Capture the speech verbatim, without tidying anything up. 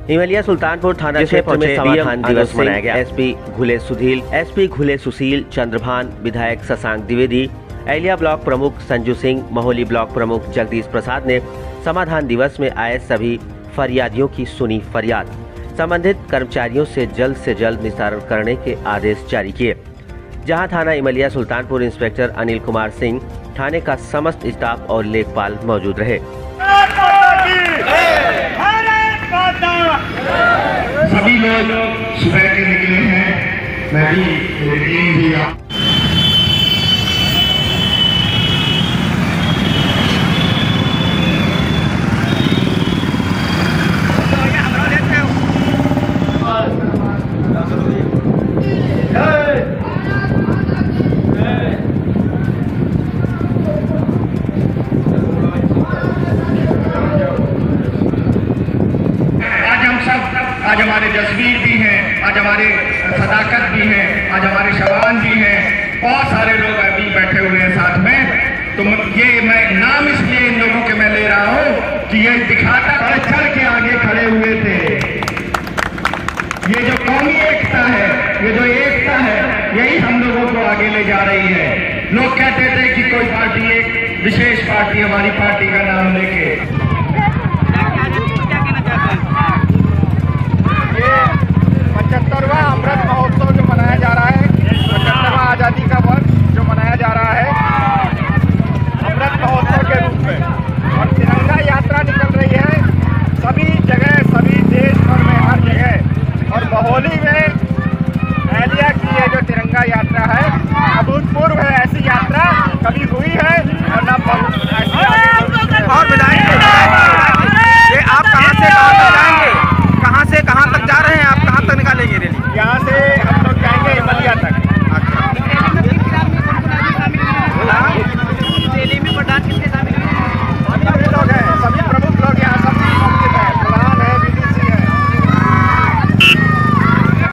इमलिया सुल्तानपुर थाना क्षेत्र में समाधान दिवस मनाया गया। एसपी घुले सुधील, एसपी घुले सुशील, चंद्रभान, विधायक शशांक द्विवेदी, एलिया ब्लॉक प्रमुख संजू सिंह, महोली ब्लॉक प्रमुख जगदीश प्रसाद ने समाधान दिवस में आए सभी फरियादियों की सुनी फरियाद, संबंधित कर्मचारियों से जल्द से जल्द निस्तारण करने के आदेश जारी किए। जहां थाना इमलिया सुल्तानपुर इंस्पेक्टर अनिल कुमार सिंह, थाने का समस्त स्टाफ और लेखपाल मौजूद रहे। सभी लोग सुबह के निकले हैं, मैं भी मेरी टीम भी आ आज हमारे जसवीर भी हैं, आज हमारे सदाकत भी हैं, आज हमारे शबान भी हैं, बहुत सारे लोग अभी बैठे हुए हैं साथ में। तो ये मैं नाम इसलिए इन लोगों के मैं ले रहा हूँ कि ये दिखाता बढ़ चढ़ के आगे खड़े हुए थे। ये जो कौमी एकता है, ये जो एकता है, यही हम लोगों को आगे ले जा रही है। लोग कहते थे कि कोई पार्टी, एक विशेष पार्टी हमारी पार्टी का नाम लेके पचहत्तरवां अमृत महोत्सव जो मनाया जा रहा है